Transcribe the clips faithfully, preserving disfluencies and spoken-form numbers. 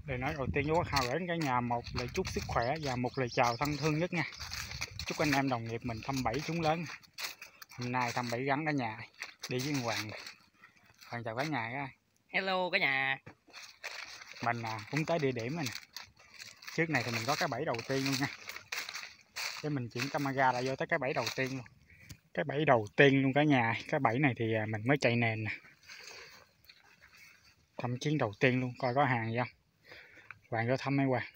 Lời nói đầu tiên với Quốc Hào gửi đến cả nhà một lời chúc sức khỏe và một lời chào thân thương nhất nha. Chúc anh em đồng nghiệp mình thăm bẫy trúng lớn. Hôm nay thăm bẫy gắn cả nhà đi với Hoàng. Hoàng chào cả nhà nha. Hello cả nhà. Mình à, cũng tới địa điểm rồi nè. Trước này thì mình có cái bẫy đầu tiên luôn nha. Để mình chuyển camera lại vô tới cái bẫy đầu tiên luôn. Cái bẫy đầu tiên luôn cả nhà. Cái bẫy này thì mình mới chạy nền nè. Thăm chuyến đầu tiên luôn, coi có hàng gì không. Hoàng vô thăm mấy Hoàng.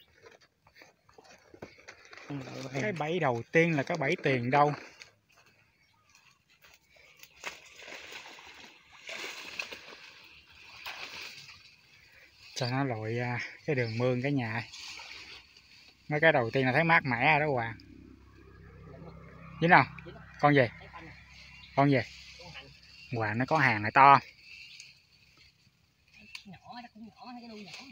Cái bẫy đầu tiên là cái bẫy tiền đâu. Cho nó lội cái đường mương cái nhà. Mấy cái đầu tiên là thấy mát mẻ rồi đó Hoàng. Dính không? Con gì? Con gì? Hoàng nó có hàng này to. Nhỏ, nó cũng nhỏ, cái đuôi nhỏ.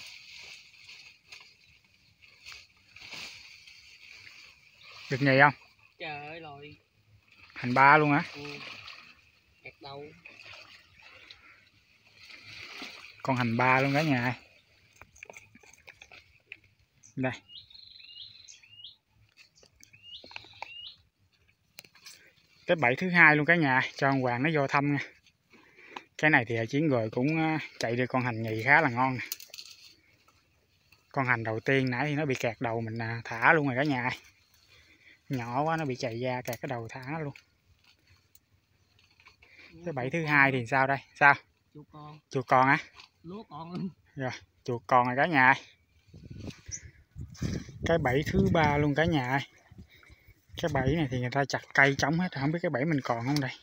Được nhì không? Trời ơi rồi. Hành ba luôn hả? Ừ. Kẹt đầu. Con hành ba luôn cả nhà. Đây. Cái bẫy thứ hai luôn cả nhà, cho ông Hoàng nó vô thăm nha. Cái này thì Chiến rồi cũng chạy được con hành nhì khá là ngon nè. Con hành đầu tiên nãy thì nó bị kẹt đầu mình thả luôn rồi cả nhà. Nhỏ quá nó bị chạy ra kẹt cái đầu thả luôn. Cái bẫy thứ hai thì sao đây? Sao? Chuột con. Chuột con á? Lúa con luôn. Rồi, chuột con rồi cả nhà. Cái bẫy thứ ba luôn cả nhà. Cái bẫy này thì người ta chặt cây trống hết, không biết cái bẫy mình còn không đây.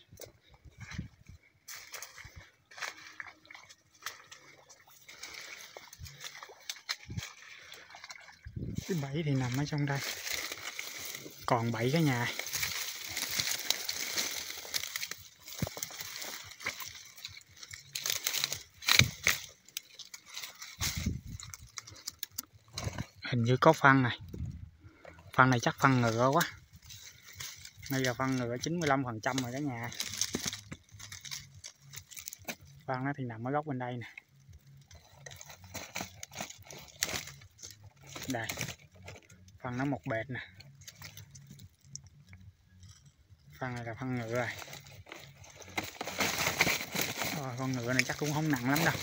Cái bẫy thì nằm ở trong đây. Còn bẫy cả nhà. Hình như có phân này. Phân này chắc phân ngựa quá. Bây giờ phân ngựa chín mươi lăm phần trăm rồi cả nhà. Phân nó thì nằm ở góc bên đây nè. Đây. Phân nó một bệt nè. Phân này là phân ngựa rồi. Rồi, con ngựa này chắc cũng không nặng lắm đâu.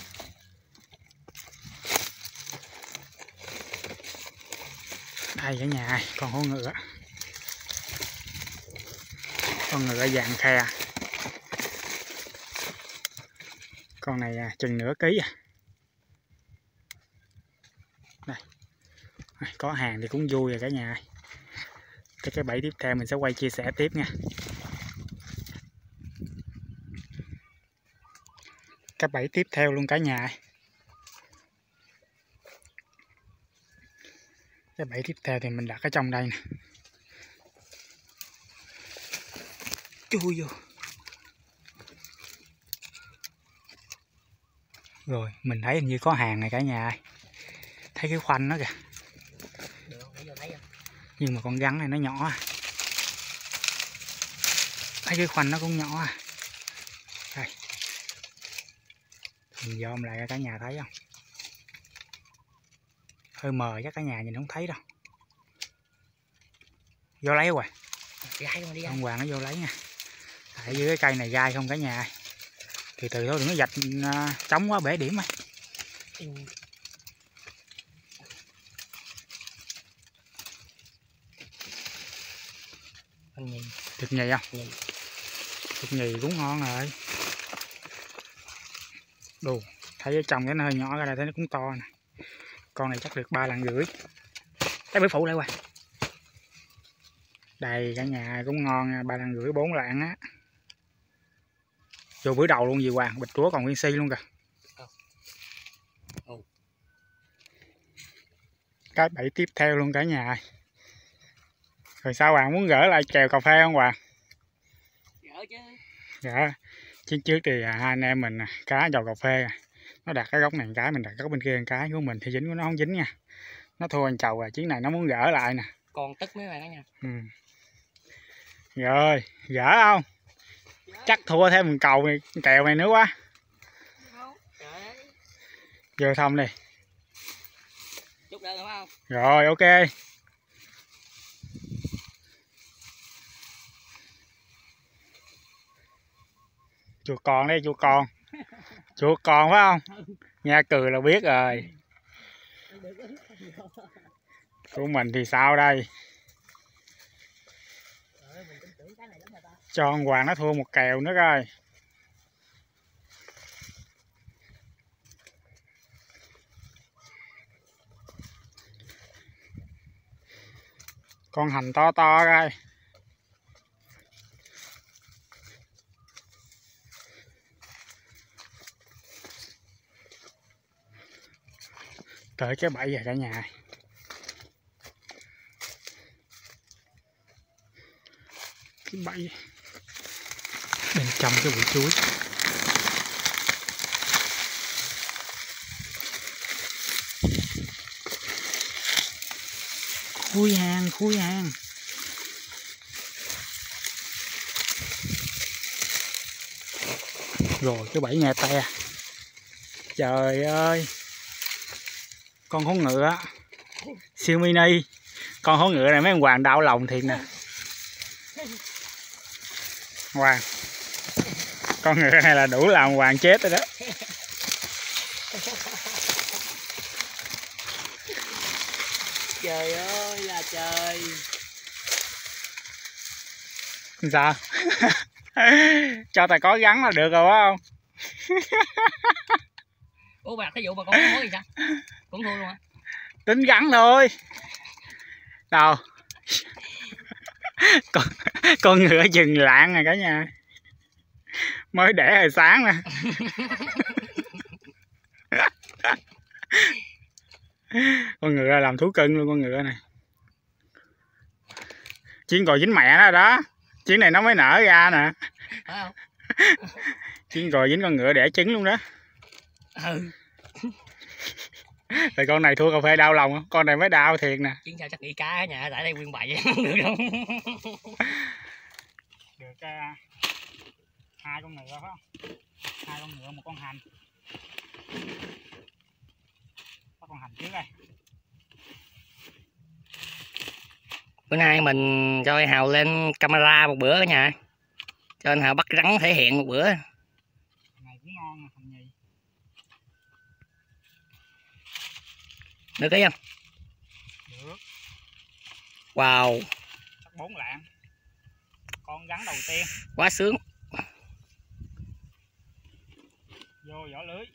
Đây cả nhà, còn con ngựa. Con ngựa vàng khe. Con này chừng nửa ký à. Đây. Có hàng thì cũng vui rồi cả nhà. Cái cái bẫy tiếp theo mình sẽ quay chia sẻ tiếp nha. Cái bẫy tiếp theo luôn cả nhà. Cái bẫy tiếp theo thì mình đặt ở trong đây nè. Chui vô. Rồi, mình thấy hình như có hàng này cả nhà. Thấy cái khoanh nó kìa. Nhưng mà con rắn này nó nhỏ à. Thấy cái khoanh nó cũng nhỏ à. Đây. Mình dòm lại cả nhà thấy không? Hơi mờ chắc cả nhà nhìn không thấy đâu. Vô lấy hoài. Ông Hoàng nó vô lấy nha. Ở dưới cái cây này gai không cả nhà. Từ từ thôi đừng có dạch uh, trống quá bể điểm á. Ừ. Được nhì không? Nhì. Được nhì cũng ngon rồi. Đồ, thấy ở trong cái nó hơi nhỏ ra đây thấy nó cũng to nè. Con này chắc được ba lần rưỡi. Cái bể phụ lại qua. Đây cả nhà cũng ngon, ba lần rưỡi bốn lạng á. Vô bữa đầu luôn gì Hoàng, bịch chúa còn nguyên si luôn kìa. Oh. Cái bẫy tiếp theo luôn cả nhà. Rồi sao Hoàng muốn gỡ lại kèo cà phê không Hoàng? Gỡ chứ. Dạ. Trước trước thì hai anh em mình cá dầu cà phê. Nó đặt cái góc này cái, mình đặt góc bên kia một cái của mình thì dính của nó không dính nha. Nó thua anh chầu rồi, chuyến này nó muốn gỡ lại nè. Còn tức mấy bạn đó nha. Ừ. Rồi, gỡ không? Gỡ. Chắc thua thêm một cầu này, kèo này nữa quá. Vô thăm đi. được rồi phải không? Rồi ok. Chuột con đây, chuột con. Chuột con phải không? Nghe cười là biết rồi. Của mình thì sao đây? Cho con Hoàng nó thua một kèo nữa coi. Con hành to to coi. Tới cái bẫy rồi cả nhà. Cái bẫy bên trong cái bụi chuối. Khui hàng, khui hàng. Rồi cái bẫy nghe te. Trời ơi. Con hổ ngựa siêu mini. Con hổ ngựa này mấy ông Hoàng đau lòng thiệt nè. Hoàng, con ngựa này là đủ làm Hoàng chết rồi đó. Trời ơi là trời. Sao? Cho tài có gắn là được rồi phải không? Ủa bà cái vụ mà con có mối gì sao? Cũng thua luôn hả? Tính gắn thôi. Đâu? Con, con ngựa chừng lạng rồi cả nhà. Mới đẻ hồi sáng nè. Con ngựa làm thú cưng luôn con ngựa này. Chuyến cò dính mẹ nó đó. Chuyến này nó mới nở ra nè. Phải không? Chuyến cò dính con ngựa đẻ trứng luôn đó. Ừ. Rồi con này thua cà phê đau lòng không? Con này mới đau thiệt nè. Chuyến sao chắc nghĩ cá ở nhà tại đây nguyên bậy được không? Được uh, hai con ngựa phải không? Hai con ngựa một con hành. Có con hành trước đây. Bữa nay mình cho anh Hào lên camera một bữa cả nhà. Cho anh Hào bắt rắn thể hiện một bữa. Này cũng ngon, hành nhì. Được cái không? Được. Wow. Chắc bốn lạng. Con rắn đầu tiên. Quá sướng. Vô vỏ lưới.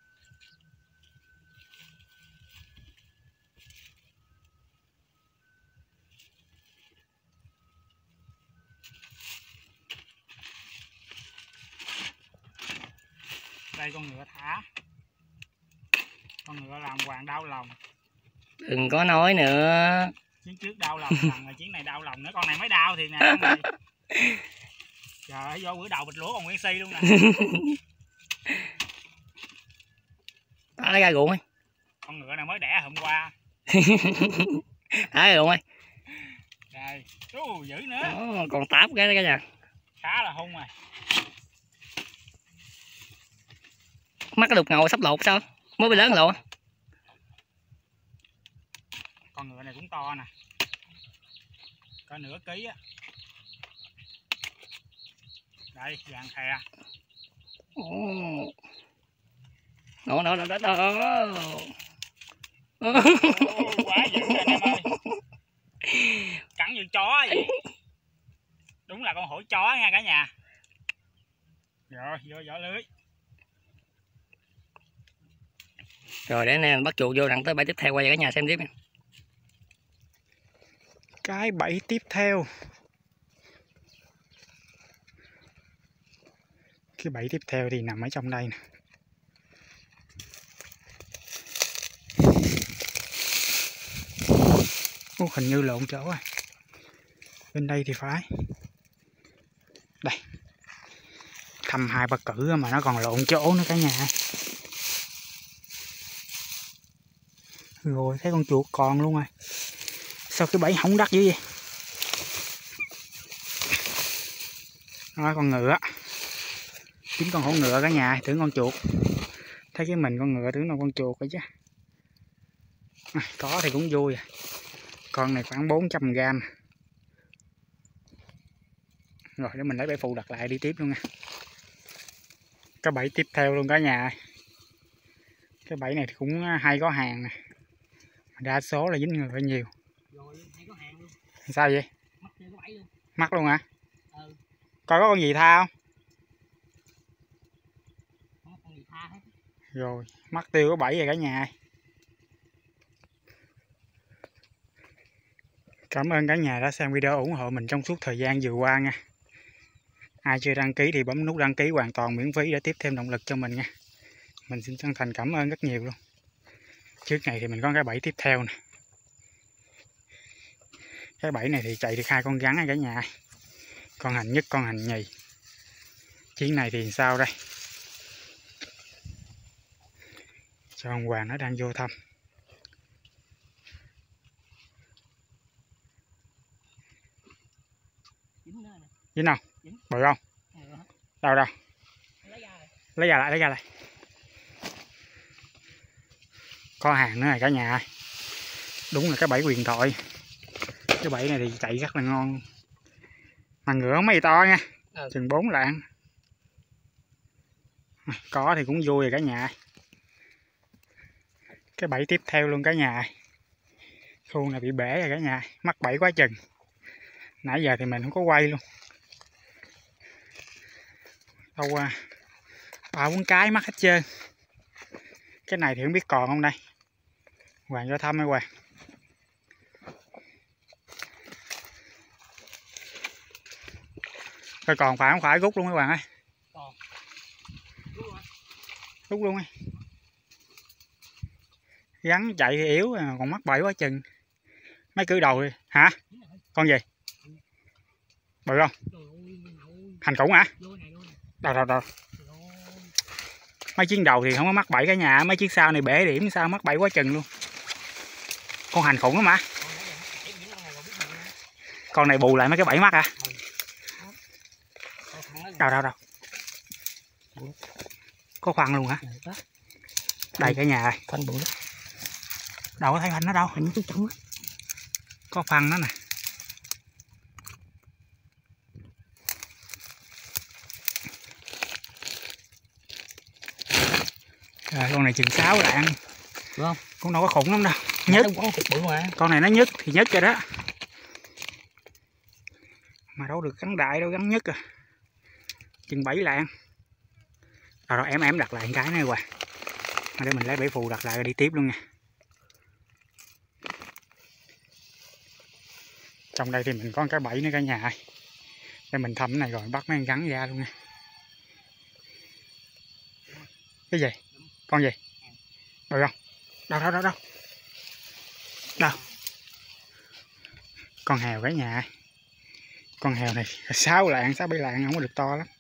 Đây con ngựa thả. Con ngựa làm Hoàng đau lòng. Đừng có nói nữa. Chuyến trước đau lòng lần rồi chuyến này đau lòng nữa. Con này mới đau thì nè con này. Trời ơi vô bữa đầu bịch lúa còn nguyên si luôn nè. Đó lấy ra ruộng ấy. Con ngựa này mới đẻ hôm qua. Thả ra ruộng ấy. Rồi, chú dữ nữa. Đó, còn tám cái đó cả nhà. Khá là hung rồi. Mắt cái đục ngầu sắp lột sao? Mới bị lớn lột. Con ngựa này cũng to nè. Có nửa ký á. Đây, vàng thè. Đó, đó, đó, đó, đó. Ô, quá dữ rồi anh em ơi. Cắn như chó vậy. Đúng là con hổ chó nha cả nhà. Rồi, vô vỏ lưới. Rồi để anh em bắt chuột vô đặng tới bãi tiếp theo quay cho cả nhà xem tiếp nha. Cái bẫy tiếp theo. Cái bẫy tiếp theo thì nằm ở trong đây nè. Ủa, hình như lộn chỗ rồi. Bên đây thì phải. Đây. Thăm hai ba cử mà nó còn lộn chỗ nữa cả nhà. Rồi thấy con chuột còn luôn rồi. Sao cái bẫy không đắt dữ vậy? Đó, con ngựa. Chính con hổ ngựa cả nhà, tưởng con chuột. Thấy cái mình con ngựa tưởng là con chuột vậy chứ. Có thì cũng vui. Con này khoảng bốn trăm gram. Rồi để mình lấy bẫy phụ đặt lại đi tiếp luôn nha. Cái bẫy tiếp theo luôn cả nhà. Cái bẫy này thì cũng hay có hàng nè. Đa số là dính người hơi nhiều. Rồi, hay có hàng luôn. Sao vậy? Mắc trên cái bẫy luôn. Mắc luôn hả? Ừ. Coi có con gì tha không? Không có con gì tha hết. Rồi, mắc tiêu có bẫy rồi cả nhà. Cảm ơn cả nhà đã xem video ủng hộ mình trong suốt thời gian vừa qua nha. Ai chưa đăng ký thì bấm nút đăng ký hoàn toàn miễn phí để tiếp thêm động lực cho mình nha. Mình xin chân thành cảm ơn rất nhiều luôn. Trước này thì mình có cái bẫy tiếp theo nè. Cái bẫy này thì chạy được hai con rắn cả nhà. Con hành nhất, con hành nhì. Chuyến này thì sao đây? Cho ông Hoàng nó đang vô thăm. Dính không? Bự không? Đâu đâu? Lấy ra lại, lấy ra lại. Có hàng nữa này cả nhà. Đúng là cái bẫy huyền thoại. Cái bẫy này thì chạy rất là ngon. Mà ngựa mấy to nha. Ừ. Chừng bốn lạng. Có thì cũng vui rồi cả nhà. Cái bẫy tiếp theo luôn cả nhà. Khu này bị bể rồi cả nhà. Mắc bẫy quá chừng. Nãy giờ thì mình không có quay luôn. Đâu à, ba bốn cái mắc hết trơn. Cái này thì không biết còn không đây. Hoàng vô thăm ơi Hoàng. Rồi còn phải không phải rút luôn mấy Hoàng ơi. Còn. Rút luôn ấy. Gắn chạy thì yếu còn mắc bẫy quá chừng. Mấy cử đầu đi. Hả? Con gì? Bự không? Hành khủng hả? Đâu đâu đâu. Mấy chiếc đầu thì không có mắc bẫy cả nhà. Mấy chiếc sau này bể điểm sao mắc bẫy quá chừng luôn. Con hành khủng lắm mà. Con này bù lại mấy cái bẫy mắc à? Đâu đâu đâu. Có khoăn luôn hả? Đây cả nhà ơi. Khoăn bự. Đâu có thấy khoăn nó đâu. Có khoăn nó nè. À, con này chừng sáu lạng. Đúng không? Cũng đâu có khủng lắm đâu. Nhất. Bự mà. Con này nó nhất thì nhất rồi đó. Mà đâu được gắn đại đâu, gắn nhất à. Chừng bảy lạng. Rồi, rồi em em đặt lại một cái này hoài. Để mình lấy bẫy phù đặt lại rồi đi tiếp luôn nha. Trong đây thì mình có cái bẫy nữa cả nhà. Để mình thăm cái này rồi bắt mấy con gắn ra luôn nha. Cái gì? Con gì? Bự không? Đâu đâu đâu đâu. Đâu? Con hèo cả nhà. Con hèo này sáu lạng, sáu bảy lạng không có được to lắm.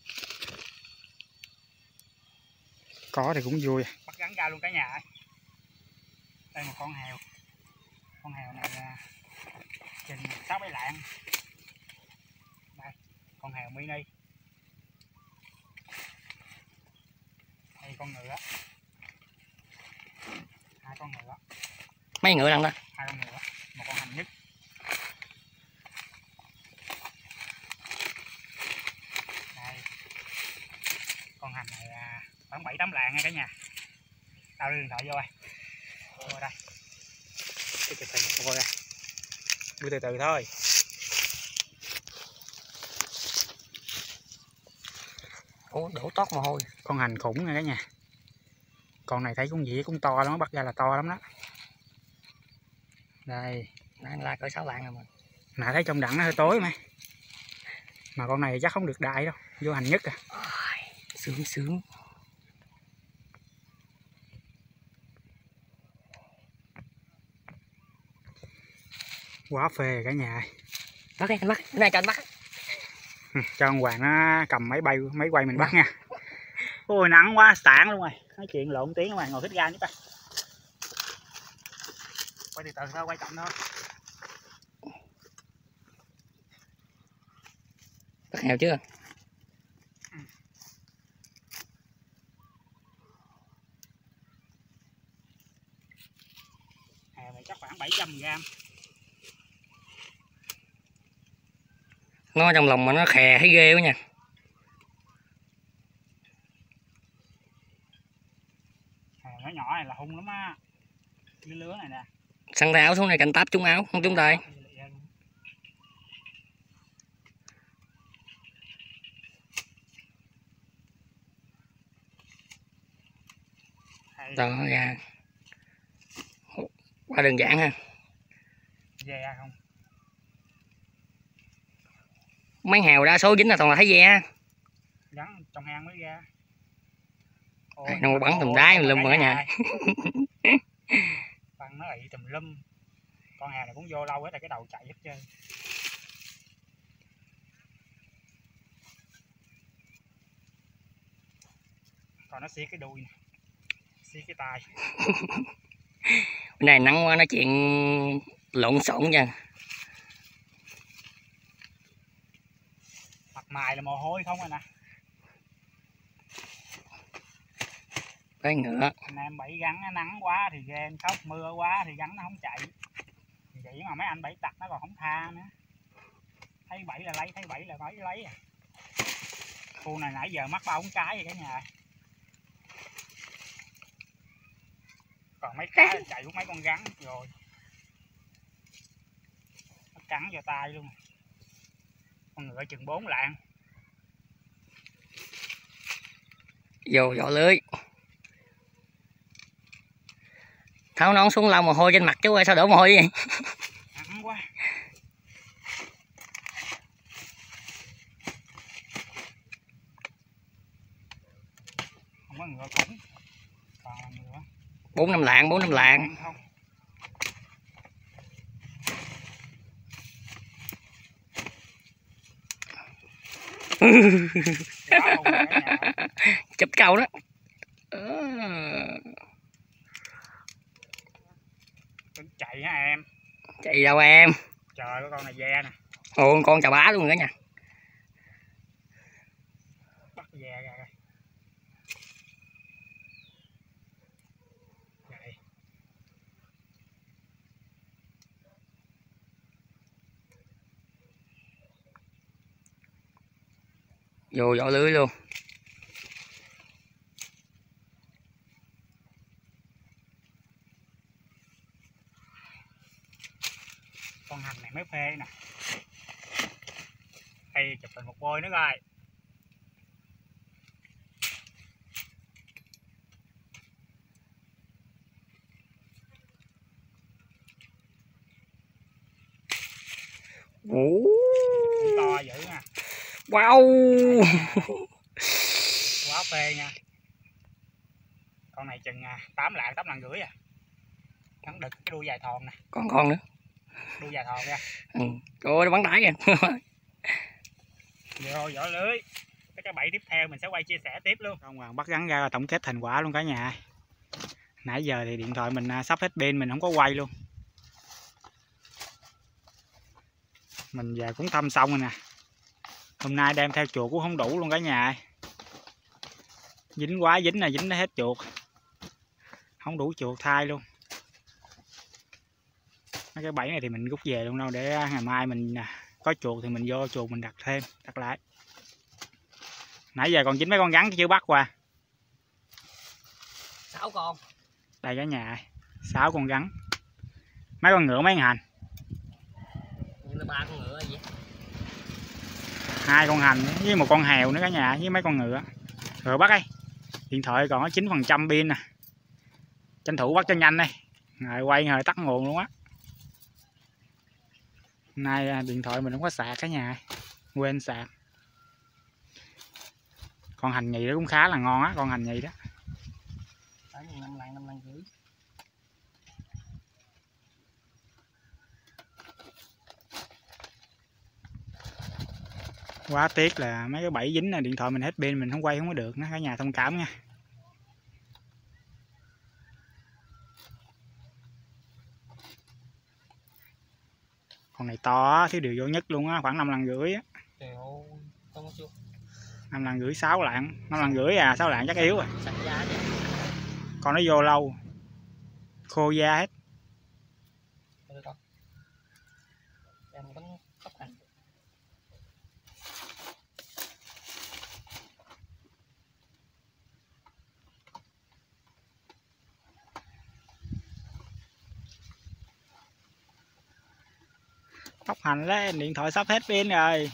Có thì cũng vui. Bắt gắn ra luôn cả nhà. Đây một con hèo. Con hèo này là chừng sáu bảy lạng. Đây, con hèo mini. Đây con ngựa. Hai con ngựa. Mấy ngựa lần đó? Hai con ngựa, một con hành nhất. Đây. Con hành này là khoảng bảy tám lạng nha cả nhà. Tao đưa điện thoại vô đây. Vô đây. Cái từ từ coi ra. Đưa từ từ thôi. Ủa, đổ tót mồ hôi. Con hành khủng nha cả nhà. Con này thấy cũng gì cũng to lắm, bắt ra là to lắm đó. Đây, nãy là cỡ sáu lạng rồi mà. Nãy thấy trong đặng nó hơi tối mà. Mà con này chắc không được đại đâu, vô hành nhất à. Sướng sướng. Quá phê cả nhà. Bắt đi, anh bắt. Cái này cho anh bắt. Ừ, cho ông Hoàng nó cầm máy bay máy quay mình bắt nha. Ôi nắng quá tản luôn rồi. Nói chuyện lộn tiếng mà ngồi thích ga nữa ta. Quay từ từ thôi, quay chậm thôi. Bắt heo chưa? Ừ. này chắc khoảng bảy trăm gram. Nó trong lòng mà nó khè thấy ghê quá nha. Nó nhỏ này là hung lắm á. Cái lứa này nè. Săn tay áo xuống này canh táp trúng áo, không trúng tay. Đó ra. Quá đơn giản ha. Ve không? Mấy hào đa số dính là toàn là thấy ve. Gắn trong hang mới ra. Ôi, nó bắn tùm đáy tùm lum rồi cả nhà. Bắn nó ị tùm lum. Con hào này cũng vô lâu hết rồi, cái đầu chạy hết trơn. Còn nó xiết cái đuôi nè, xiết cái tay. Bữa nay nắng quá nói chuyện lộn xộn nha. Mặt mày là mồ hôi không à nè. Cái ngựa. Anh em bẫy gắn nắng quá thì ghen khóc, mưa quá thì gắn nó không chạy. Vậy mà mấy anh bẫy tặc nó còn không tha nữa. Thấy bẫy là lấy, thấy bẫy là bẫy lấy à. Khu này nãy giờ mắc bao cái vậy cả nhà. Còn mấy cá chạy của mấy con rắn rồi. Nó cắn vào tay luôn. Con ngựa chừng bốn lạng. Vô vỏ lưới. Tháo nón xuống lau mồ hôi trên mặt chú ơi, sao đổ mồ hôi vậy? Nắng quá. Không có ngựa cứng. Còn là ngựa Bốn năm lạng, bốn năm lạng. không. Chụp câu đó. Chạy hả em? Chạy đâu em? Trời, con này ve nè. Ồ, con chà bá luôn nữa nha. Bắt ve ra coi. Vậy. Vô vỏ lưới luôn. Con hành này mới phê nè. Đây chụp hình một bôi nữa coi. Ủa. To dữ nha. Wow. Quá phê nha. Con này chừng tám lạng, tám lạng rưỡi à. Gắn đực cái đuôi dài thòn nè. Còn con nữa. Đuôi dài thòn ra. Ừ. Ôi nó bắn đáy kìa. Vô vỏ lưới. Cái cái bẫy tiếp theo mình sẽ quay chia sẻ tiếp luôn. Ông Hoàng bắt gắn ra tổng kết thành quả luôn cả nhà. Nãy giờ thì điện thoại mình sắp hết pin, mình không có quay luôn. Mình về cũng thăm xong rồi nè. Hôm nay đem theo chuột cũng không đủ luôn cả nhà. Dính quá dính là dính hết chuột. Không đủ chuột thai luôn. Mấy cái bẫy này thì mình rút về luôn đâu, để ngày mai mình có chuột thì mình vô chuột mình đặt thêm, đặt lại. Nãy giờ còn dính mấy con rắn chưa bắt qua. Sáu con. Đây cả nhà, sáu con rắn. Mấy con ngựa mấy con hành. Như là ba con ngựa vậy. Hai con hành với một con hèo nữa cả nhà, với mấy con ngựa. Rồi bắt đây. Điện thoại còn có chín phần trăm pin nè. Tranh thủ bắt cho nhanh đây. Rồi quay rồi tắt nguồn luôn á. Hôm nay điện thoại mình không có sạc cả nhà. Quên sạc. Con hành nhì đó cũng khá là ngon á, con hành nhì đó. năm lạng, năm lạng rưỡi. Quá tiếc là mấy cái bẫy dính là điện thoại mình hết pin, mình không quay không có được nữa, cả nhà thông cảm nha. Con này to, thiếu điều vô nhất luôn á, khoảng năm lần rưỡi á. năm lần rưỡi, sáu lạng, năm lần rưỡi à, sáu lạng chắc yếu rồi. Con nó vô lâu, khô da hết. Tốc hành lên, điện thoại sắp hết pin rồi.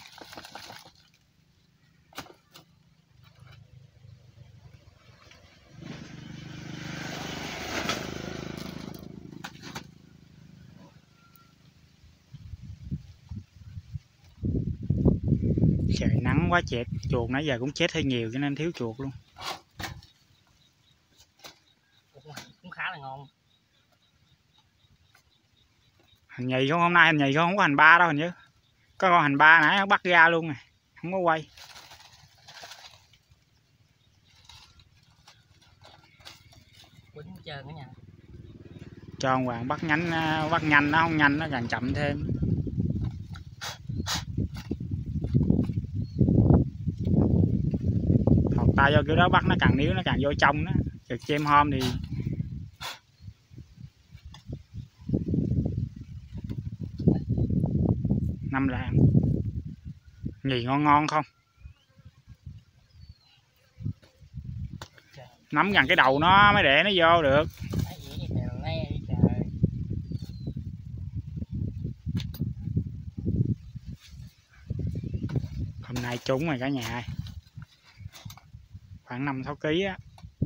Trời nắng quá chẹt, chuột nãy giờ cũng chết hơi nhiều cho nên thiếu chuột luôn. Cũng khá là ngon. Hành nhì không, hôm nay hành nhì không, không có hành ba đâu hình như. Có con hành ba nãy nó bắt ra luôn nè, không có quay. Quýnh hết trơn cả nhà. Cho ông Hoàng bắt nhanh, bắt nhanh nó không nhanh nó càng chậm thêm. Thọt tay vô kiểu đó bắt nó càng níu nó càng vô trong đó. Được chêm hôm thì năm lạng. Nhì ngon ngon không? Nắm gần cái đầu nó mới để nó vô được. Hôm nay trúng rồi cả nhà. Khoảng năm sáu ký á.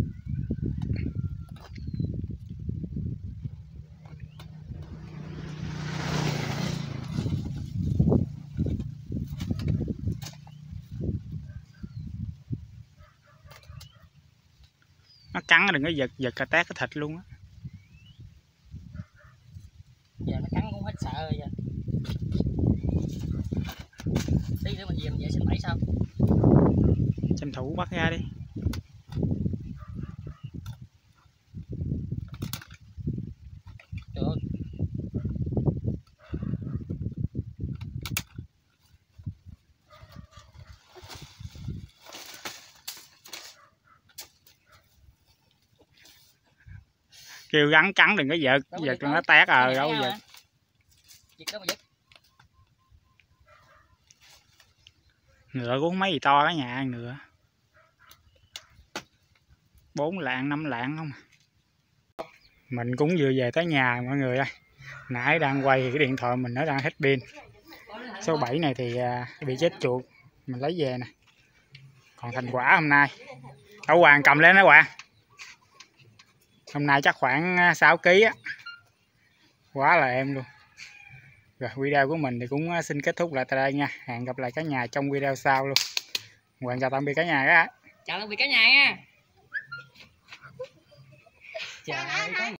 Nó cắn đừng có giật, giật cà tét cái thịt luôn á. Giờ nó cắn cũng hết sợ rồi giờ. Tí nữa mình về mình vệ sinh bẫy sao? Tranh thủ bắt ra đi. Trời ơi. Kêu gắn cắn đừng có giật, đâu giật nó tét ờ đâu giật. Giật đâu mà giật. Ngựa cũng không mấy gì to cả nhà, ngựa bốn lạng năm lạng không. Mình cũng vừa về tới nhà mọi người ơi. Nãy đang quay thì cái điện thoại mình nó đang hết pin. Số bảy này thì bị chết chuột, mình lấy về nè. Còn thành quả hôm nay Đâu Hoàng cầm lên đó Hoàng. Hôm nay chắc khoảng sáu ký á. Quá là em luôn. Rồi video của mình thì cũng xin kết thúc lại tại đây nha. Hẹn gặp lại cả nhà trong video sau luôn. Hoàng chào tạm biệt cả nhà các. Chào tạm biệt cả nhà nha. Trời ơi.